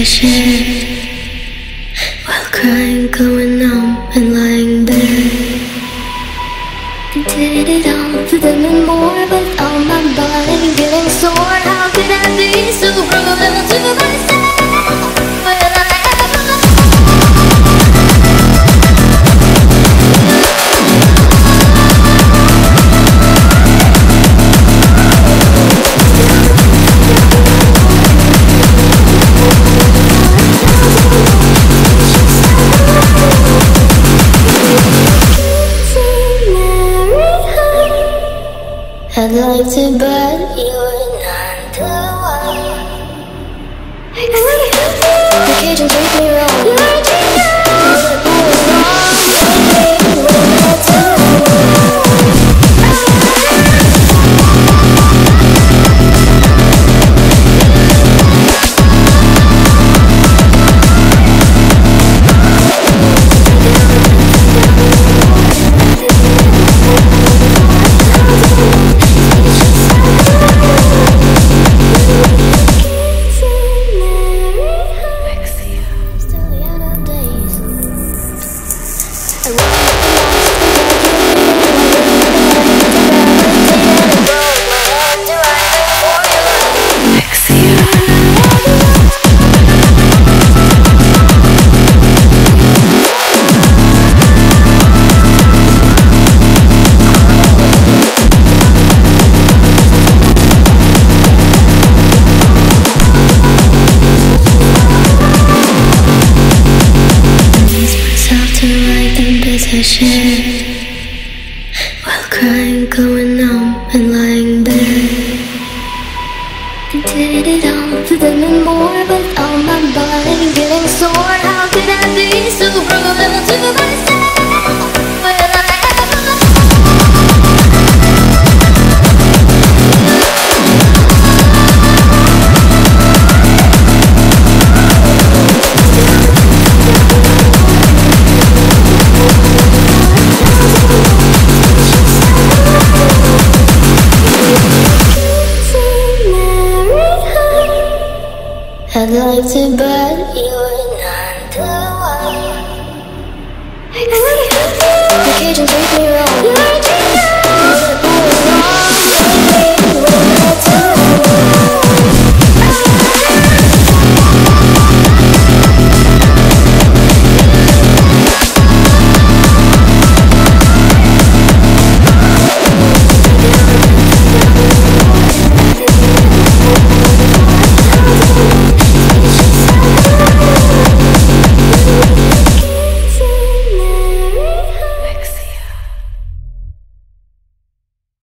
share. While crying, going numb and lying in bed. Did it all for them and more, but all my body getting sore. How could I be so cruel to myself? Will I I'd like to, but you're not the one. The cage and take me wrong. You're a genius. While crying, going numb and lying in bed. Did it all for them and more, but all my body getting sore. How could I be so cruel to myself? Will I I'd like to, but you're